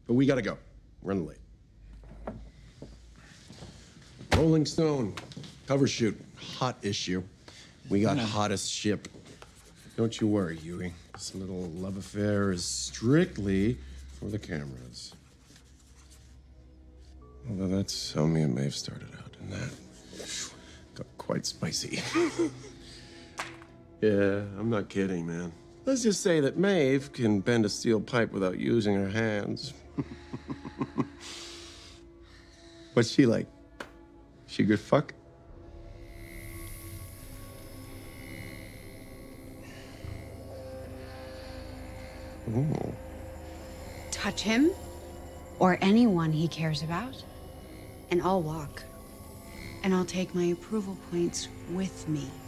But we gotta go. We're running late. Rolling Stone, cover shoot, hot issue. We got hottest ship. Don't you worry, Huey. This little love affair is strictly for the cameras. Although that's how me and Maeve started out, and that got quite spicy. Yeah, I'm not kidding, man. Let's just say that Maeve can bend a steel pipe without using her hands. What's she like? She a good fuck? Ooh. Touch him or anyone he cares about, and I'll walk. And I'll take my approval points with me.